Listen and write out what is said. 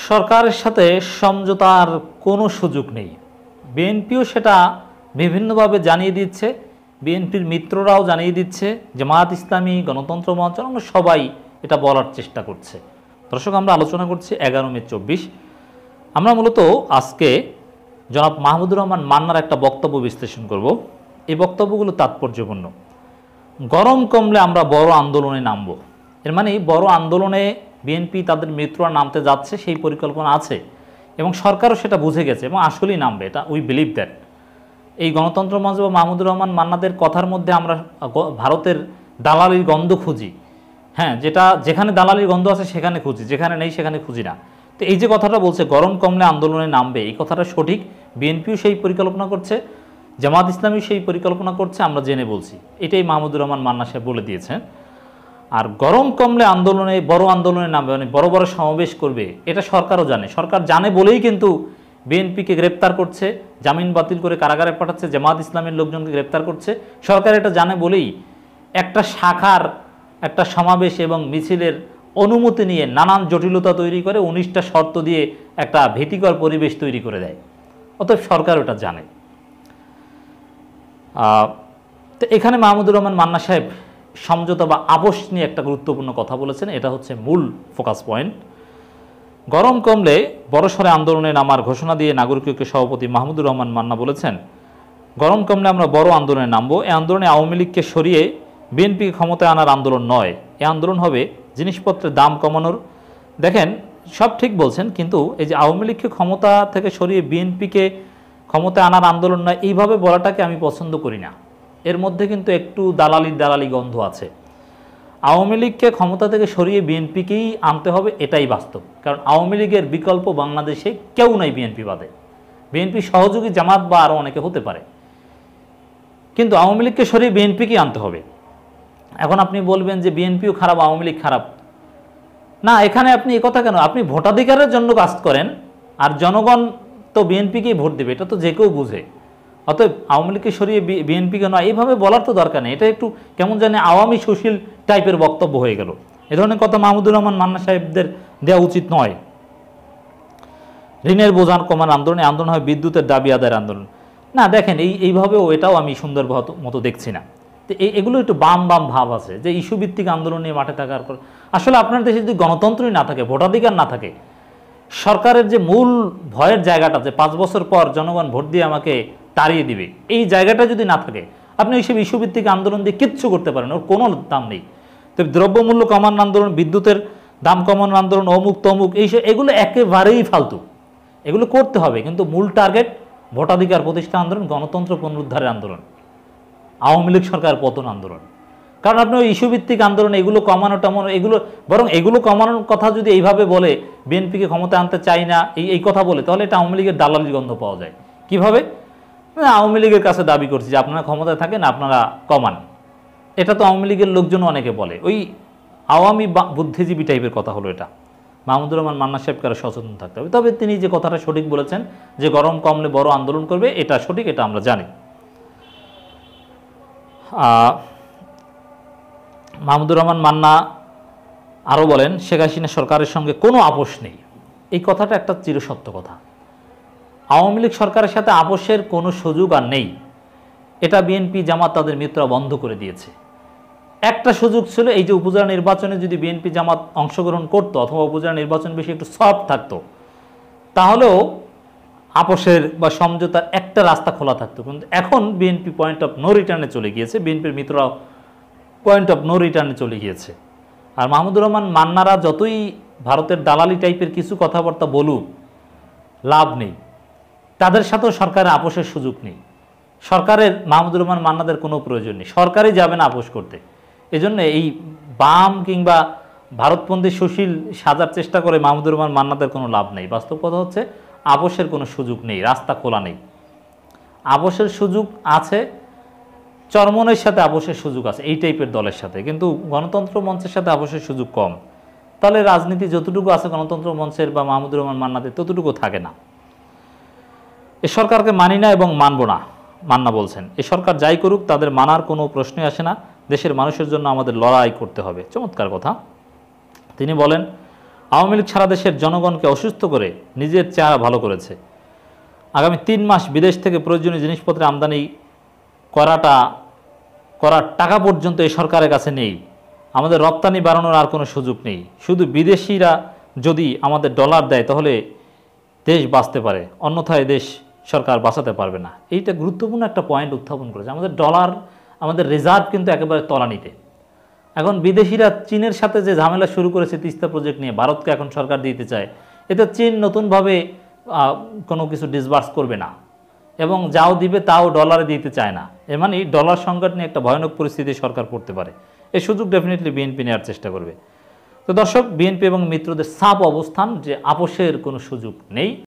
সরকারের সাথে সমঝোতার কোনো সুযোগ নেই। বিএনপিও সেটা বিভিন্নভাবে জানিয়ে দিচ্ছে, বিএনপির মিত্ররাও জানিয়ে দিচ্ছে, জামায়াত ইসলামী, গণতন্ত্র মঞ্চ, আমরা সবাই এটা বলার চেষ্টা করছে। দর্শক, আমরা আলোচনা করছি 11 মে 24। আমরা মূলত আজকে জনাব মাহমুদুর রহমান মান্নার একটা বক্তব্য বিশ্লেষণ করব। এই বক্তব্যগুলো তাৎপর্যপূর্ণ। গরম কমলে আমরা বড় আন্দোলনে নামব। এর মানে বড় আন্দোলনে বিএনপি তাদের মিত্ররা নামতে যাচ্ছে, সেই পরিকল্পনা আছে এবং সরকারও সেটা বুঝে গেছে এবং আসলেই নামবে, এটা উই বিলিভ দ্যাট। এই গণতন্ত্র মঞ্চ বা মাহমুদুর রহমান মান্নাদের কথার মধ্যে আমরা ভারতের দালালির গন্ধ খুঁজি। হ্যাঁ, যেটা যেখানে দালালির গন্ধ আছে সেখানে খুঁজি, যেখানে নেই সেখানে খুঁজি না। তো এই যে কথাটা বলছে গরম কমলে আন্দোলনে নামবে, এই কথাটা সঠিক। বিএনপিও সেই পরিকল্পনা করছে, জামাত ইসলামী সেই পরিকল্পনা করছে, আমরা জেনে বলছি। এটাই মাহমুদুর রহমান মান্না সাহেব বলে দিয়েছেন। আর গরম কমলে আন্দোলনে, বড় আন্দোলনে নামবে, মানে বড় বড় সমাবেশ করবে, এটা সরকারও জানে। সরকার জানে বলেই কিন্তু বিএনপিকে গ্রেপ্তার করছে, জামিন বাতিল করে কারাগারে পাঠাচ্ছে, জামাত ইসলামের লোকজনকে গ্রেপ্তার করছে। সরকার এটা জানে বলেই একটা শাখার একটা সমাবেশ এবং মিছিলের অনুমতি নিয়ে নানান জটিলতা তৈরি করে 19টা শর্ত দিয়ে একটা ভীতিকর পরিবেশ তৈরি করে দেয়। অতএব সরকার ওটা জানে। তো এখানে মাহমুদুর রহমান মান্না সাহেব সমঝোতা বা আপোষ নিয়ে একটা গুরুত্বপূর্ণ কথা বলেছেন। এটা হচ্ছে মূল ফোকাস পয়েন্ট। গরম কমলে বড়সড় আন্দোলনে নামার ঘোষণা দিয়ে নাগরিক ঐক্যের সভাপতি মাহমুদুর রহমান মান্না বলেছেন, গরম কমলে আমরা বড় আন্দোলনে নামবো। এই আন্দোলনে আওয়ামী লীগকে সরিয়ে বিএনপিকে ক্ষমতায় আনার আন্দোলন নয়। এই আন্দোলন হবে জিনিসপত্রের দাম কমানোর। দেখেন, সব ঠিক বলছেন, কিন্তু এই যে আওয়ামী লীগকে ক্ষমতা থেকে সরিয়ে বিএনপিকে ক্ষমতায় আনার আন্দোলন নয়, এইভাবে বলাটাকে আমি পছন্দ করি না। এর মধ্যে কিন্তু একটু দালালি গন্ধ আছে। আওয়ামী লীগকে ক্ষমতা থেকে সরিয়ে বিএনপিকেই আনতে হবে, এটাই বাস্তব। কারণ আওয়ামী লীগের বিকল্প বাংলাদেশে কেউ নাই বিএনপি বাদে। বিএনপি সহযোগী জামাত বা আরও অনেকে হতে পারে, কিন্তু আওয়ামী লীগকে সরিয়ে বিএনপিকেই আনতে হবে। এখন আপনি বলবেন যে বিএনপিও খারাপ, আওয়ামী লীগ খারাপ না। এখানে আপনি কথা কেন? আপনি ভোটাধিকারের জন্য কাজ করেন, আর জনগণ তো বিএনপিকেই ভোট দেবে, এটা তো যে কেউ বুঝে। অতএব আওয়ামী লীগকে সরিয়ে বিএনপিকে নয়, এইভাবে বলার তো দরকার নেই। এটা একটু কেমন জানি আওয়ামী সুশীল টাইপের বক্তব্য হয়ে গেল। এ ধরনের কথা মাহমুদুর রহমান মান্না সাহেবদের দেওয়া উচিত নয়। ঋণের বোঝান কমান আন্দোলনে আন্দোলন হয় বিদ্যুতের দাবি আদায়ের আন্দোলন না। দেখেন, এইভাবেও এটাও আমি সুন্দর মতো দেখছি না। তো এগুলো একটু বাম ভাব আছে, যে ইস্যু ভিত্তিক আন্দোলন নিয়ে মাঠে থাকার পর আসলে আপনার দেশে যদি গণতন্ত্রই না থাকে, ভোটাধিকার না থাকে, সরকারের যে মূল ভয়ের জায়গাটা, যে 5 বছর পর জনগণ ভোট দিয়ে আমাকে তাড়িয়ে দিবে, এই জায়গাটা যদি না থাকে, আপনি এইসব ইস্যুভিত্তিক আন্দোলন দিয়ে কিচ্ছু করতে পারেন, ওর কোনো দাম নেই। তো দ্রব্যমূল্য কমানোর আন্দোলন, বিদ্যুতের দাম কমানোর আন্দোলন, অমুক তমুক, এইসব এগুলো একেবারেই ফালতু। এগুলো করতে হবে, কিন্তু মূল টার্গেট ভোটাধিকার প্রতিষ্ঠা আন্দোলন, গণতন্ত্র পুনরুদ্ধারের আন্দোলন, আওয়ামী লীগ সরকার পতন আন্দোলন। কারণ আপনি ওই ইস্যুভিত্তিক আন্দোলন, এগুলো কমানো টামানো, এগুলো বরং এগুলো কমানোর কথা যদি এইভাবে বলে, বিএনপিকে ক্ষমতায় আনতে চাই না এই কথা বলে, তাহলে এটা আওয়ামী লীগের দালালির গন্ধ পাওয়া যায়। কিভাবে? আওয়ামী লীগের কাছে দাবি করছি যে আপনারা ক্ষমতায় থাকেন, আপনারা কমান। এটা তো আওয়ামী লীগের লোকজন অনেকে বলে, ওই আওয়ামী বুদ্ধিজীবী টাইপের কথা হলো এটা। মাহমুদুর রহমান মান্না সাহেবকে আরও সচেতন থাকতে হবে। তবে তিনি যে কথাটা সঠিক বলেছেন, যে গরম কমলে বড় আন্দোলন করবে, এটা সঠিক, এটা আমরা জানি। মাহমুদুর রহমান মান্না আরও বলেন, শেখ হাসিনা সরকারের সঙ্গে কোনো আপোষ নেই। এই কথাটা একটা চিরসত্য কথা। আওয়ামী লীগ সরকারের সাথে আপোষের কোনো সুযোগ আর নেই। এটা বিএনপি জামাত তাদের মিত্ররা বন্ধ করে দিয়েছে। একটা সুযোগ ছিল, এই যে উপজেলা নির্বাচনে যদি বিএনপি জামাত অংশগ্রহণ করতো, অথবা উপজেলা নির্বাচন বেশি একটু সফট থাকতো, তাহলেও আপোষের বা সমঝোতার একটা রাস্তা খোলা থাকতো। কিন্তু এখন বিএনপি পয়েন্ট অফ নো রিটার্নে চলে গিয়েছে, বিএনপির মিত্ররাও পয়েন্ট অফ নো রিটার্নে চলে গিয়েছে। আর মাহমুদুর রহমান মান্নারা যতই ভারতের দালালি টাইপের কিছু কথাবার্তা বলুক, লাভ নেই। তাদের সাথেও সরকারের আপোষের সুযোগ নেই। সরকারের মাহমুদুর রহমান মান্নাদের কোনো প্রয়োজন নেই, সরকারই যাবে না আপোষ করতে। এজন্য এই বাম কিংবা ভারতপন্থী সুশীল সাজার চেষ্টা করে মাহমুদুর রহমান মান্নাদের কোনো লাভ নেই। বাস্তব কথা হচ্ছে আপোষের কোনো সুযোগ নেই, রাস্তা খোলা নেই। আপোষের সুযোগ আছে চরমনের সাথে, আপোষের সুযোগ আছে এই টাইপের দলের সাথে, কিন্তু গণতন্ত্র মঞ্চের সাথে আপোষের সুযোগ কম। তাহলে রাজনীতি যতটুকু আছে গণতন্ত্র মঞ্চের বা মাহমুদুর রহমান মান্নাদের, ততটুকু থাকে না। এ সরকারকে মানি না এবং মানব না, মান্না বলছেন। এ সরকার যাই করুক, তাদের মানার কোনো প্রশ্নই আসে না। দেশের মানুষের জন্য আমাদের লড়াই করতে হবে। চমৎকার কথা। তিনি বলেন, আওয়ামী লীগ সারা দেশের জনগণকে অসুস্থ করে নিজের চেহারা ভালো করেছে। আগামী 3 মাস বিদেশ থেকে প্রয়োজনীয় জিনিসপত্রের আমদানি করার টাকা পর্যন্ত এই সরকারের কাছে নেই। আমাদের রপ্তানি বাড়ানোর আর কোনো সুযোগ নেই। শুধু বিদেশিরা যদি আমাদের ডলার দেয় তাহলে দেশ বাঁচতে পারে, অন্যথায় দেশ সরকার বাঁচাতে পারবে না। এইটা গুরুত্বপূর্ণ একটা পয়েন্ট উত্থাপন করেছে। আমাদের ডলার, আমাদের রিজার্ভ কিন্তু একেবারে তলানিতে। এখন বিদেশিরা চীনের সাথে যে ঝামেলা শুরু করেছে তিস্তা প্রজেক্ট নিয়ে, ভারতকে এখন সরকার দিতে চায়, এতে চীন নতুনভাবে কোনো কিছু ডিসবার্স করবে না এবং যাও দিবে তাও ডলারে দিতে চায় না। এর মানে ডলার সংকট নিয়ে একটা ভয়ানক পরিস্থিতি সরকার পড়তে পারে। এই সুযোগ ডেফিনেটলি বিএনপি নেওয়ার চেষ্টা করবে। তো দর্শক, বিএনপি এবং মিত্রদের সাপ অবস্থান যে আপোষের কোনো সুযোগ নেই।